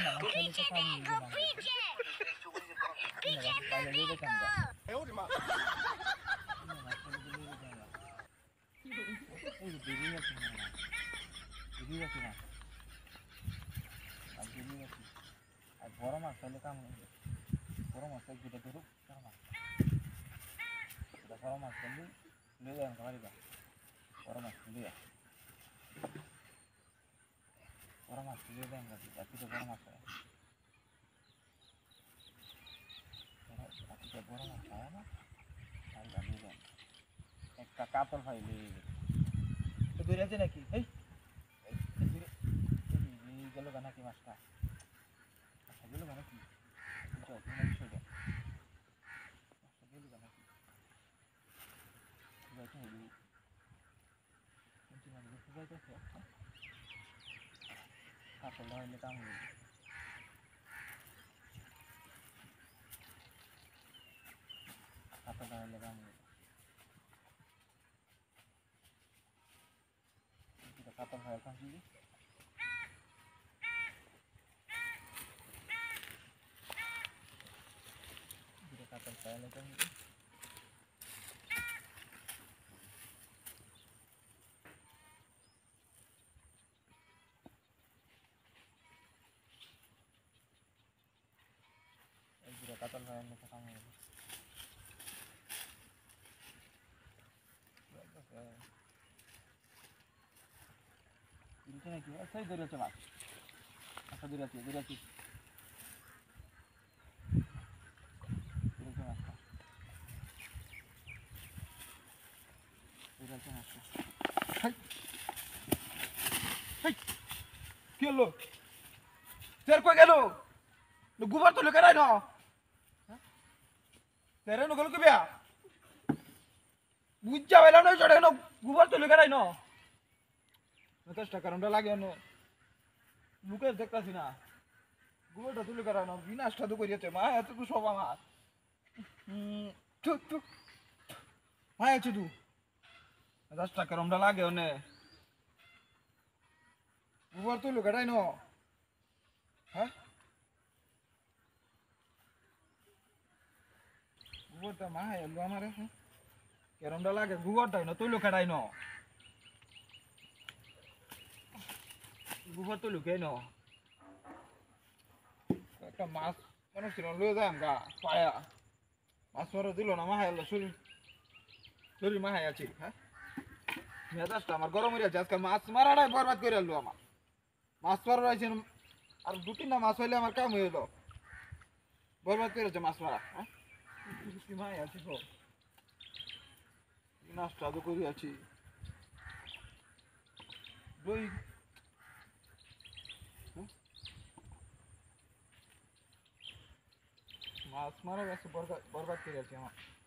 पीछे देखो पीछे पीछे मत देखो 哎呦我的妈！ বড় মাছ হলে কাম বড় মাছ দুটো ধরুক বড় মাছ ধরলে লিয়ে যাবেন পারিবা বড় মাছ লিয়ে দেন রাত্রিতে বড় মাছ হয় রাত্রিতে বড় মাছ হয় না আর গালিয়ে দেন একটা কাতল হয় লিয়ে দূরে আছে নাকি এই গেল নাকি মাছটা গেল নাকি কাতল হইলে কাম কাতল হইলে কাম কাতল হয় এখন কি কাতল পাইলে কাম কাতল হয় না কাম হবে নাকি সেই দূরে আছে মাছ আচ্ছা দূরে আছে মাছটা কি হলো তের কই গেল গুবার তো লুকে রাই না তেরে নো গেল কি বিয়া বুঝা বাইলাম না চড়ে না গুবার তো লুকে রাই না চেষ্টা কারণটা লাগে না লুকে দেখতাছি না গুবারটা তো লুকে রাই না বিনাশটা তো করিয়েছে মা এত তো সব আমার মা আছে তুই চেষ্টা কারণটা লাগে না গুবার তো লুকে রাই না হ্যাঁ গুবারটা মা এলো আমার কেরমটা লাগে গুবারটাই না তুই লুকেটাই না গুবার তো লুকে না একটা মাছ মানুষ ছিল লয়ে যায় গা পায়া মাছ মারা দিল না মাহাই এলো শরীর মাহাই আছে হ্যাঁ মেজাজটা আমার গরম হয়ে যাচ্ছে আজকাল মাছ মারাটাই বরবাদ করে এলো আমার মাছ মারা রয়েছে আর দু তিনটা মাছ হইলে আমার কাম হয়ে এলো বরবাদ করেছে মাছ মারা হ্যাঁ মাহাই আছি তো নাস্তা তো করে আছি দই মাছ মারা গেছে বরবাদ করে আছি আমার